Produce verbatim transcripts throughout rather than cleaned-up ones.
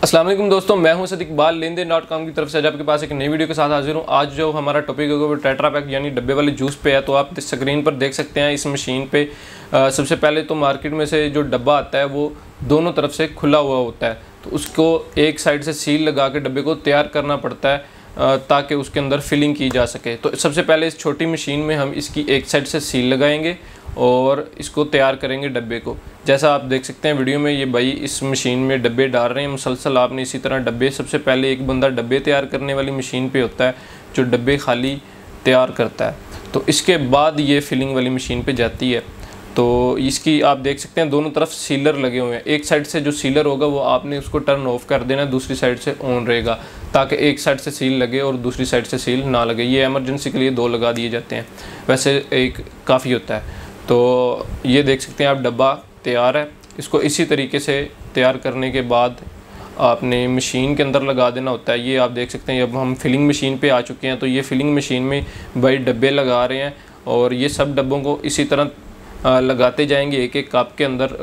अस्सलाम वालेकुम दोस्तों, मैं हूं सद Iqbal Lenden dot com की तरफ से आज आपके पास एक नई वीडियो के साथ हाजिर हूं। आज जो हमारा टॉपिक है वो टेट्रा पैक यानी डब्बे वाले जूस पे है। तो आप स्क्रीन पर देख सकते हैं इस मशीन पे आ, सबसे पहले तो मार्केट में से जो डब्बा आता है वो दोनों तरफ से खुला हुआ होता है, तो उसको एक साइड से सील लगा के डब्बे को तैयार करना पड़ता है ताकि उसके अंदर फिलिंग की जा सके। तो सबसे पहले इस छोटी मशीन में हम इसकी एक साइड से सील लगाएंगे और इसको तैयार करेंगे डब्बे को। जैसा आप देख सकते हैं वीडियो में, ये भाई इस मशीन में डब्बे डाल रहे हैं मुसलसल। आपने इसी तरह डब्बे, सबसे पहले एक बंदा डब्बे तैयार करने वाली मशीन पे होता है जो डब्बे खाली तैयार करता है, तो इसके बाद ये फिलिंग वाली मशीन पे जाती है। तो इसकी आप देख सकते हैं दोनों तरफ सीलर लगे हुए हैं। एक साइड से जो सीलर होगा वो आपने उसको टर्न ऑफ कर देना, दूसरी साइड से ऑन रहेगा ताकि एक साइड से सील लगे और दूसरी साइड से सील ना लगे। ये इमरजेंसी के लिए दो लगा दिए जाते हैं, वैसे एक काफ़ी होता है। तो ये देख सकते हैं आप डब्बा तैयार है। इसको इसी तरीके से तैयार करने के बाद आपने मशीन के अंदर लगा देना होता है। ये आप देख सकते हैं अब हम फिलिंग मशीन पे आ चुके हैं। तो ये फिलिंग मशीन में भाई डब्बे लगा रहे हैं और ये सब डब्बों को इसी तरह लगाते जाएंगे एक एक कप के अंदर,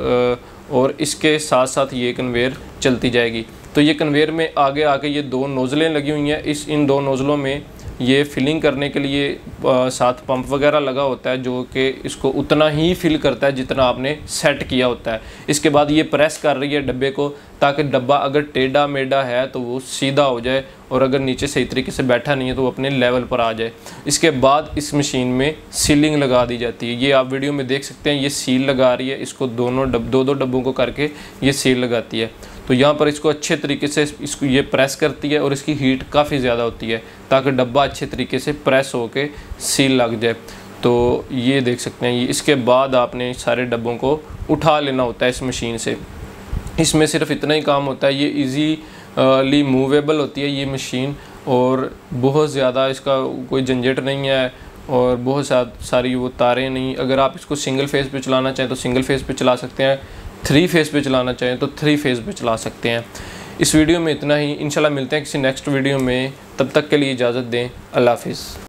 और इसके साथ साथ ये कन्वेयर चलती जाएगी। तो ये कन्वेयर में आगे आके ये दो नोज़लें लगी हुई हैं। इस इन दो नोज़लों में ये फिलिंग करने के लिए आ, साथ पंप वगैरह लगा होता है जो कि इसको उतना ही फिल करता है जितना आपने सेट किया होता है। इसके बाद ये प्रेस कर रही है डब्बे को ताकि डब्बा अगर टेढ़ा मेढ़ा है तो वो सीधा हो जाए, और अगर नीचे सही तरीके से बैठा नहीं है तो वो अपने लेवल पर आ जाए। इसके बाद इस मशीन में सीलिंग लगा दी जाती है। ये आप वीडियो में देख सकते हैं, ये सील लगा रही है। इसको दोनों डब दो दो डब्बों को करके ये सील लगाती है। तो यहाँ पर इसको अच्छे तरीके से इसको ये प्रेस करती है और इसकी हीट काफ़ी ज़्यादा होती है ताकि डब्बा अच्छे तरीके से प्रेस होके सील लग जाए। तो ये देख सकते हैं। इसके बाद आपने सारे डब्बों को उठा लेना होता है इस मशीन से। इसमें सिर्फ इतना ही काम होता है, ये ईजीली मूवेबल होती है ये मशीन, और बहुत ज़्यादा इसका कोई झंझट नहीं है और बहुत सारी वो तारें नहीं। अगर आप इसको सिंगल फेस पे चलाना चाहें तो सिंगल फेस पे चला सकते हैं, थ्री फेस पे चलाना चाहें तो थ्री फेस पे चला सकते हैं। इस वीडियो में इतना ही। इंशाल्लाह मिलते हैं किसी नेक्स्ट वीडियो में, तब तक के लिए इजाज़त दें। अल्लाह हाफिज़।